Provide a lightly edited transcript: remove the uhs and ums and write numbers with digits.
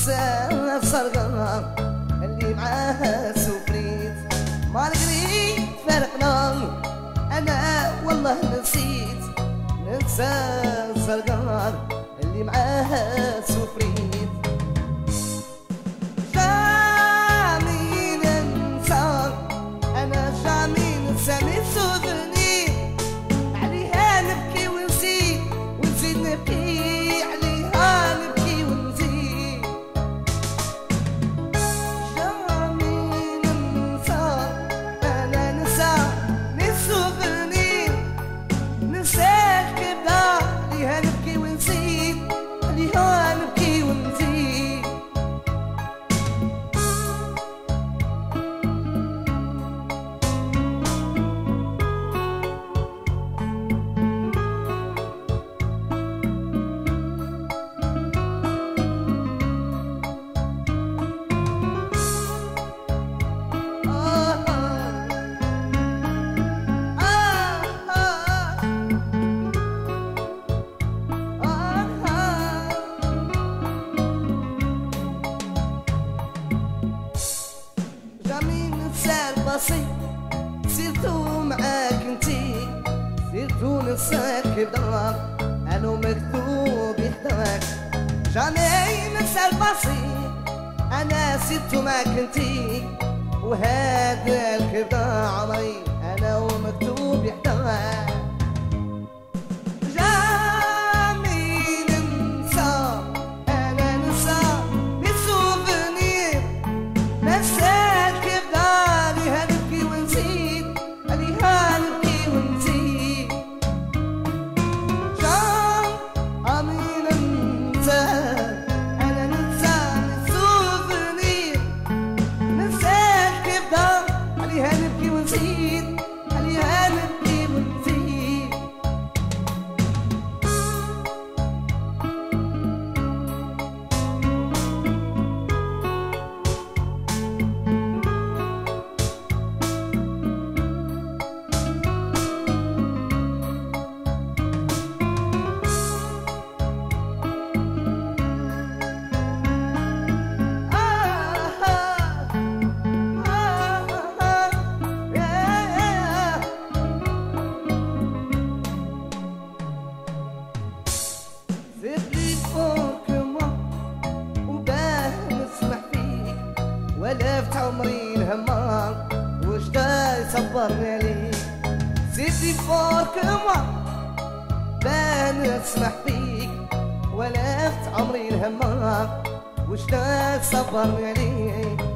ننسى الصرقة اللي معاها سفريت، ما نقدر فرقنا أنا والله نسيت، ننسى الصرقة اللي معاها سفريت. جامي ننسى أنا جامي ننسى من سوفني، عليها نبكي ونزيد ونزيد نبكي، عليها نبكي ونزيد. جامي ننسى أنا ننسى من سوفني، ننساك كبدا، عليها نبكي ونزيد، عليها نبكي ونزيد. سيرتو معاك انتي، سيرتو ننساك بدار انا مكتوب يحتواك. جامي ننسى البسيط انا سيرتو معاك انتي، وهذا الكبدا عمري انا ومكتوب يحتواك. جامي ننسى انا ننسى بالسوفنير، ننساك كبدا عليها نبكي ونزيد، عليها نبكي ونزيد. جامي ننسى انا ننسى بالسوفنير، ننساك كبدا عليها نبكي ونزيد، عليها نبكي ونزيد. ولفت عمري الهمان وش دا يصبرني عليك، سيدي فوق ما بان اسمح فيك، ولفت عمري الهمان وش دا يصبرني عليك.